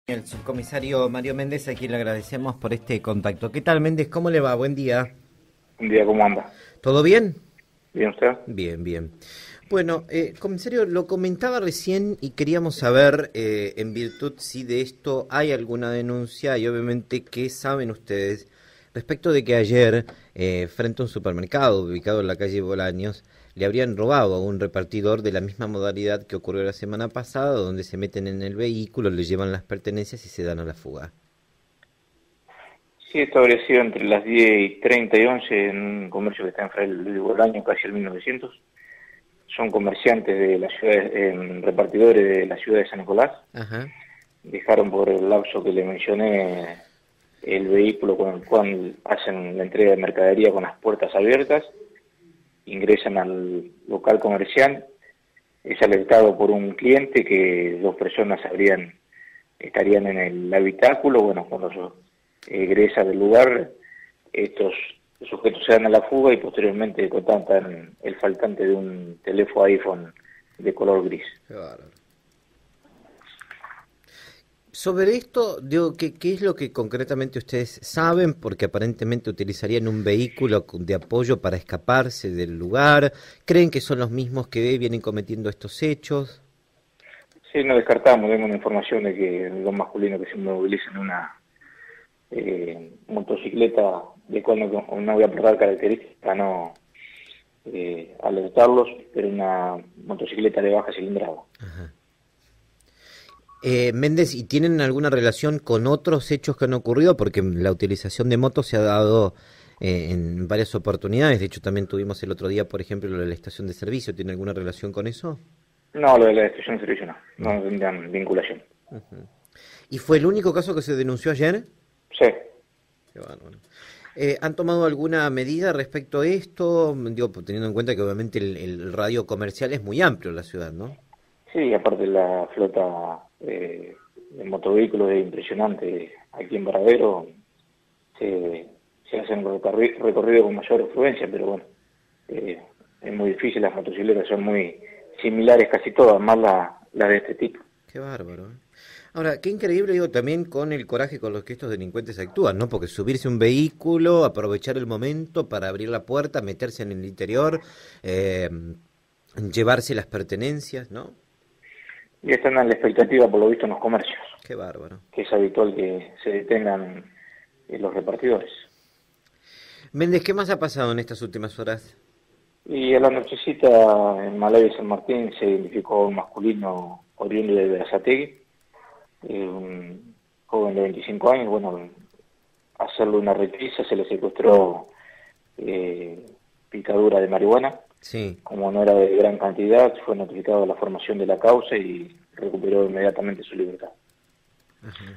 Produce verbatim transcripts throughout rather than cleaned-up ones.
El subcomisario Mario Méndez, a quien le agradecemos por este contacto. ¿Qué tal, Méndez? ¿Cómo le va? Buen día. Un día, ¿cómo anda? ¿Todo bien? ¿Bien usted? Bien, bien. Bueno, eh, comisario, lo comentaba recién y queríamos saber, eh, en virtud si de esto hay alguna denuncia y obviamente qué saben ustedes respecto de que ayer, eh, frente a un supermercado ubicado en la calle Bolaños, le habrían robado a un repartidor de la misma modalidad que ocurrió la semana pasada, donde se meten en el vehículo, le llevan las pertenencias y se dan a la fuga. Sí, esto habría sido entre las diez y treinta y once en un comercio que está en Fray Luis Bolaño, casi el mil novecientos. Son comerciantes de la ciudad, eh, repartidores de la ciudad de San Nicolás. Ajá. Dejaron por el lapso que le mencioné el vehículo con el cual hacen la entrega de mercadería con las puertas abiertas. Ingresan al local comercial. Es alertado por un cliente que dos personas habrían, estarían en el habitáculo. Bueno, cuando se egresa del lugar, estos sujetos se dan a la fuga y posteriormente contactan el faltante de un teléfono iPhone de color gris. Qué bárbaro. Sobre esto, digo, ¿qué, ¿qué es lo que concretamente ustedes saben? Porque aparentemente utilizarían un vehículo de apoyo para escaparse del lugar. ¿Creen que son los mismos que vienen cometiendo estos hechos? Sí, no descartamos, tenemos una información de que dos masculinos que se movilizan en una eh, motocicleta, de cual no, no voy a aportar características para no eh, alertarlos, pero una motocicleta de baja cilindrada. Ajá. Eh, Méndez, ¿y tienen alguna relación con otros hechos que han ocurrido? Porque la utilización de motos se ha dado eh, en varias oportunidades. De hecho, también tuvimos el otro día, por ejemplo, lo de la estación de servicio. ¿Tiene alguna relación con eso? No, lo de la estación de servicio no, no tendrían vinculación. Uh-huh. ¿Y fue el único caso que se denunció ayer? Sí. Qué bárbaro. Eh, ¿Han tomado alguna medida respecto a esto? Digo, teniendo en cuenta que obviamente el, el radio comercial es muy amplio en la ciudad, ¿no? Sí, aparte la flota eh, de motovehículos es impresionante. Aquí en Baradero se, se hacen recorri recorridos con mayor afluencia, pero bueno, eh, es muy difícil. Las motocicletas son muy similares casi todas, más las la de este tipo. Qué bárbaro. ¿eh? Ahora, qué increíble, digo, también con el coraje con los que estos delincuentes actúan, ¿no? Porque subirse a un vehículo, aprovechar el momento para abrir la puerta, meterse en el interior, eh, llevarse las pertenencias, ¿no? Y están a la expectativa, por lo visto, en los comercios. Qué bárbaro. Que es habitual que se detengan eh, los repartidores. Méndez, ¿qué más ha pasado en estas últimas horas? Y a la nochecita en Malaya y San Martín se identificó un masculino oriundo de Berazategui, eh, un joven de veinticinco años. Bueno, hacerle una requisa se le secuestró eh, picadura de marihuana. Sí. Como no era de gran cantidad, fue notificado la formación de la causa y recuperó inmediatamente su libertad. Ajá.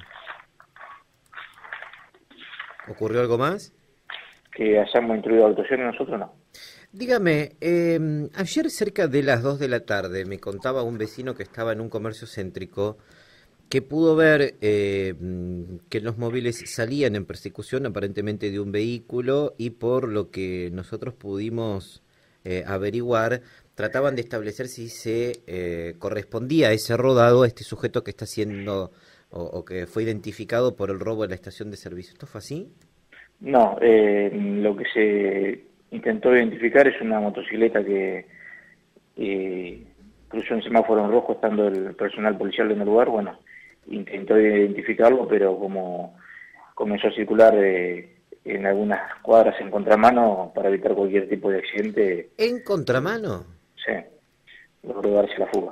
¿Ocurrió algo más? Que hayamos instruido actuaciones, nosotros no. Dígame, eh, ayer cerca de las dos de la tarde me contaba un vecino que estaba en un comercio céntrico que pudo ver eh, que los móviles salían en persecución aparentemente de un vehículo y por lo que nosotros pudimos eh, averiguar, trataban de establecer si se eh, correspondía a ese rodado a este sujeto que está siendo o, o que fue identificado por el robo en la estación de servicio. ¿Esto fue así? No, eh, lo que se intentó identificar es una motocicleta que eh, cruzó un semáforo en rojo estando el personal policial en el lugar. Bueno, intentó identificarlo, pero como comenzó a circular eh, en algunas cuadras en contramano para evitar cualquier tipo de accidente. ¿En contramano? Sí, logró darse la fuga.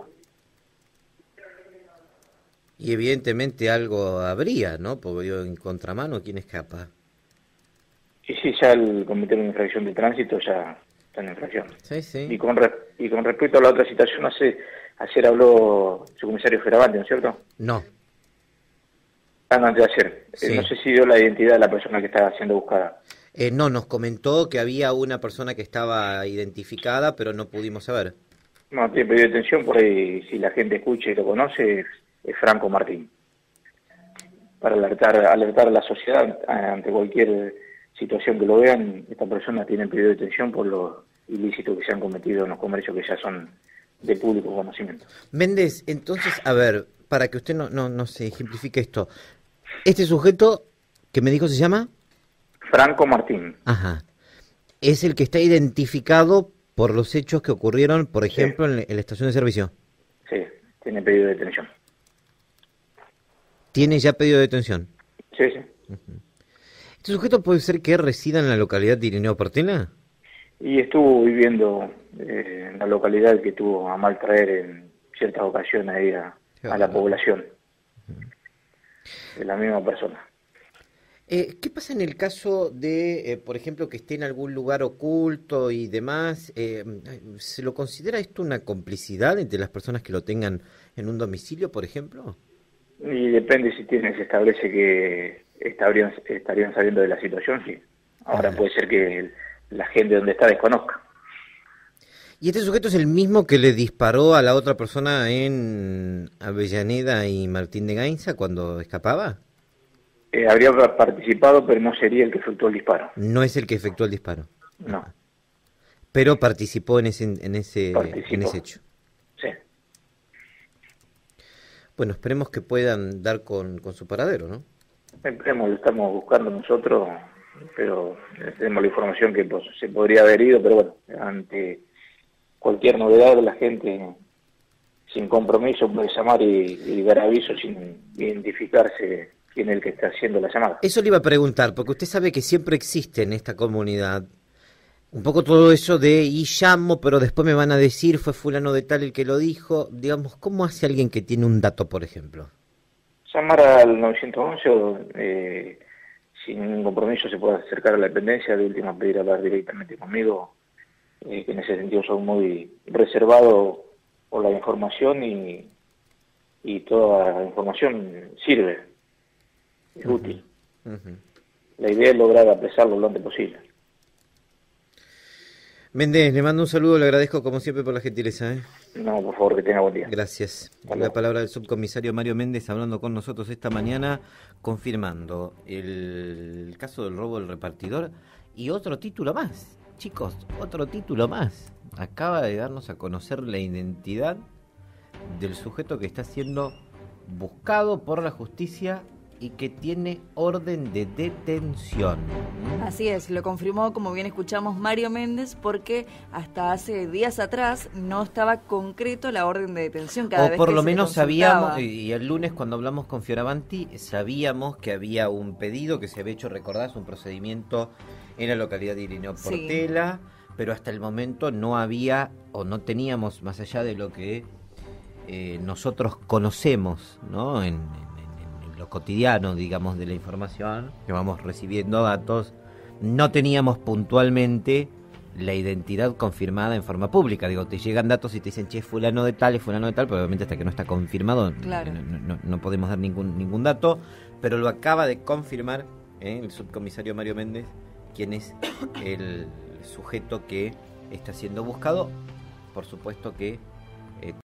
Y evidentemente algo habría, ¿no? Porque digo, en contramano, ¿quién escapa? Y sí, ya el cometer una infracción de tránsito ya está en infracción. Sí, sí. Y con, re y con respecto a la otra situación, hace, ayer habló su comisario Feravanti, ¿no es cierto? No. Ah, no, antes de ayer. Sí. Eh, no sé si dio la identidad de la persona que estaba siendo buscada. Eh, no, nos comentó que había una persona que estaba identificada, pero no pudimos saber. No, tiene pedido de detención, por ahí si la gente escucha y lo conoce, es, es Franco Martín. Para alertar, alertar a la sociedad ante cualquier situación que lo vean, esta persona tiene pedido de detención por los ilícitos que se han cometido en los comercios que ya son de público conocimiento. Méndez, entonces, a ver, para que usted no, no, no se ejemplifique esto. Este sujeto que me dijo se llama... Franco Martín. Ajá. Es el que está identificado por los hechos que ocurrieron, por ejemplo, sí. en, en la estación de servicio. Sí, tiene pedido de detención. ¿Tiene ya pedido de detención? Sí, sí. Uh-huh. ¿Este sujeto puede ser que resida en la localidad de Irineo Portela? Y estuvo viviendo eh, en la localidad que tuvo a mal traer en ciertas ocasiones ahí a, a la población. Uh-huh. De la misma persona. Eh, ¿Qué pasa en el caso de, eh, por ejemplo, que esté en algún lugar oculto y demás? Eh, ¿Se lo considera esto una complicidad entre las personas que lo tengan en un domicilio, por ejemplo? Y depende si tiene, se establece que estarían, estarían sabiendo de la situación, sí. Ahora Ajá. puede ser que el, la gente donde está desconozca. ¿Y este sujeto es el mismo que le disparó a la otra persona en Avellaneda y Martín de Gainza cuando escapaba? Eh, habría participado, pero no sería el que efectuó el disparo. No es el que efectuó el disparo. No. Pero participó en ese en ese en ese hecho. Sí. Bueno, esperemos que puedan dar con, con su paradero, ¿no? Esperemos, lo estamos buscando nosotros, pero tenemos la información que pues, se podría haber ido, pero bueno, ante cualquier novedad la gente sin compromiso puede llamar y, y dar aviso sin identificarse quién es el que está haciendo la llamada. Eso le iba a preguntar, porque usted sabe que siempre existe en esta comunidad un poco todo eso de y llamo, pero después me van a decir fue fulano de tal el que lo dijo. Digamos, ¿cómo hace alguien que tiene un dato, por ejemplo? Llamar al nueve once o eh, sin ningún compromiso se puede acercar a la dependencia, de última pedir hablar directamente conmigo, eh, que en ese sentido soy muy reservado por la información y, y toda la información sirve, es uh-huh. útil. Uh-huh. La idea es lograr apresarlo lo antes posible. Méndez, le mando un saludo, le agradezco como siempre por la gentileza. ¿eh? No, por favor, que tenga buen día. Gracias. La palabra del subcomisario Mario Méndez hablando con nosotros esta mañana, confirmando el caso del robo del repartidor y otro título más. Chicos, otro título más. Acaba de darnos a conocer la identidad del sujeto que está siendo buscado por la justicia y que tiene orden de detención. Así es, lo confirmó, como bien escuchamos, Mario Méndez, porque hasta hace días atrás no estaba concreto la orden de detención. Cada o vez por que lo se menos sabíamos, y el lunes cuando hablamos con Fioravanti, sabíamos que había un pedido que se había hecho, recordás, un procedimiento en la localidad de Irineo Portela, sí. Pero hasta el momento no había, o no teníamos, más allá de lo que eh, nosotros conocemos, ¿no? En, lo cotidiano, digamos, de la información, que vamos recibiendo datos, no teníamos puntualmente la identidad confirmada en forma pública. Digo, te llegan datos y te dicen, che, fulano de tal, es fulano de tal, pero obviamente hasta que no está confirmado, claro. no, no, no podemos dar ningún ningún dato, pero lo acaba de confirmar ¿eh? el subcomisario Mario Méndez, quien es el sujeto que está siendo buscado, por supuesto que